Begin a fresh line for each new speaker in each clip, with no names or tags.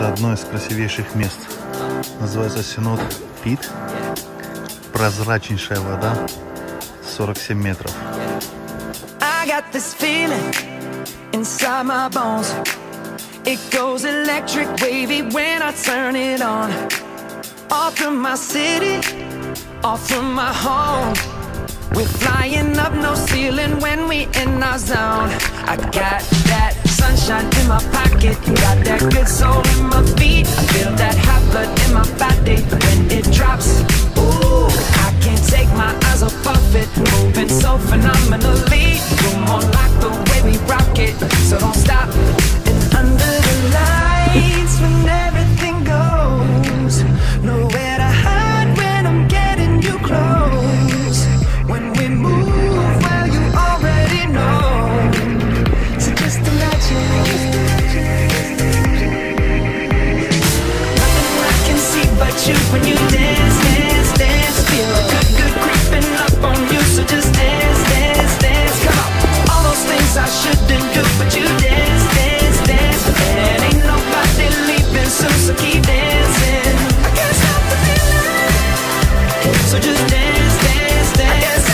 Это одно из красивейших мест. Называется Senote Pit. Прозрачнейшая вода. 47 метров.
I got this feeling inside my bones. It goes electric wavy when I turn it on. Off from my city, off from my home. We're flying up, no ceiling when we in our zone. I got that sunshine in my pocket, got that good soul in my feet. I feel that hot blood in my body when it drops. Ooh, I can't take my eyes off of it, moving so phenomenally. You're more like the way we rock it, so don't stop. And under the lights, when everything goes, nowhere to hide when I'm getting you close. When we move, well, you already know. So just imagine. Nothing I can see but you when you dance, dance, dance. Feel good, good creeping up on you. So just dance, dance, dance. Come on. All those things I shouldn't do, but you dance, dance, dance. And ain't nobody leaving soon, so keep dancing. I can't stop the feeling. So just dance, dance, dance.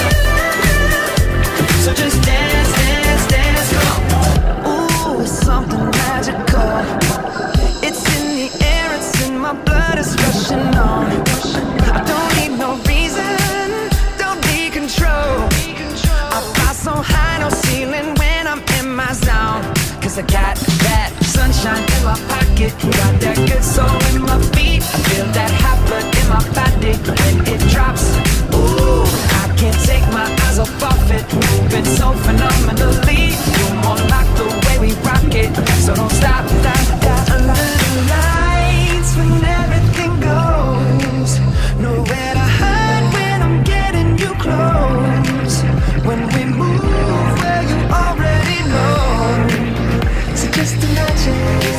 So just dance, dance, dance, come on. Ooh, it's something magical. It's in the air, it's in my blood, it's rushing on. I don't need no reason, don't need control. I fly so high, no ceiling when I'm in my zone. Cause I got that sunshine in my pocket, got that good soul in my feet. I feel that hot blood in my body when it drops. Ooh, I can't take my eyes off of it, moving so phenomenally. You're more like the way we rock it, so don't stop, stop, stop. Under the lights when everything goes, nowhere to hide when I'm getting you close. When we move, well, you already know. So just imagine.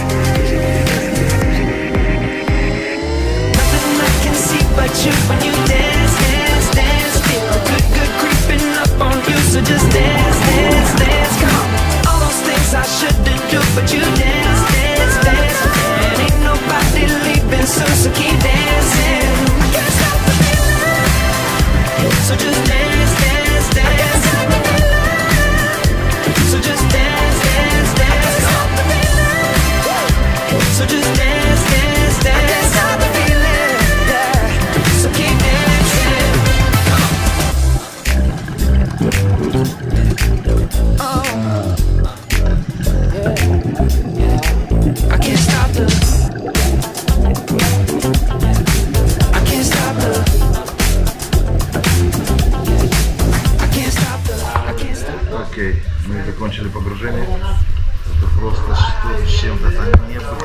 Nothing I can see but you when you dance, dance, dance. Feel good, good creeping up on you. So just dance, dance, dance. Come on. All those things I shouldn't do, but you dance, dance, dance. And ain't nobody leaving soon, so keep dancing. I can't stop the feeling. So just dance, dance, dance. I can't stop the feeling. So just dance, dance, dance. I can't stop the feeling. So just dance, dance, dance. I can't stop the feeling. Yeah. So keep dancing. Oh, yeah. I can't stop the. I can't stop the. I can't stop the. I can't stop the.
Окей, мы закончили погружение. Это просто что-то с чем-то необыкновенное.